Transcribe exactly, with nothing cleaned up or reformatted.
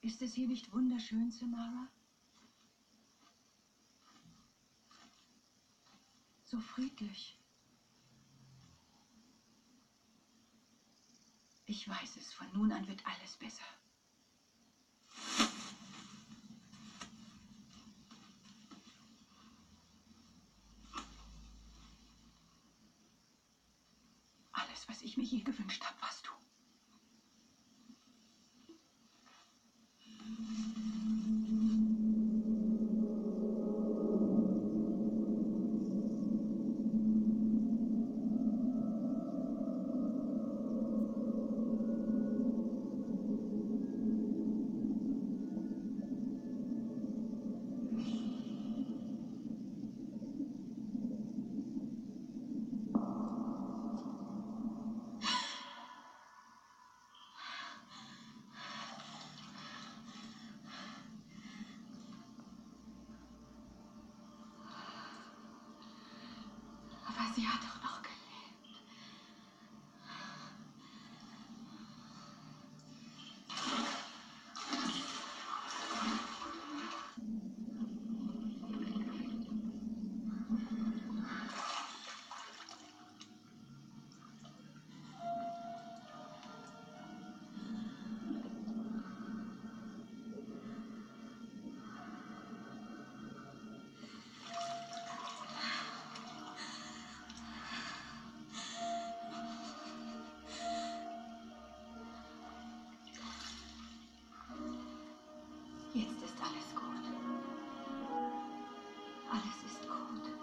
Ist es hier nicht wunderschön, Samara? So friedlich. Ich weiß es, von nun an wird alles besser. Alles, was ich mir je gewünscht habe, warst du. Aber sie hat doch noch gelebt. Jetzt ist alles gut. Alles ist gut.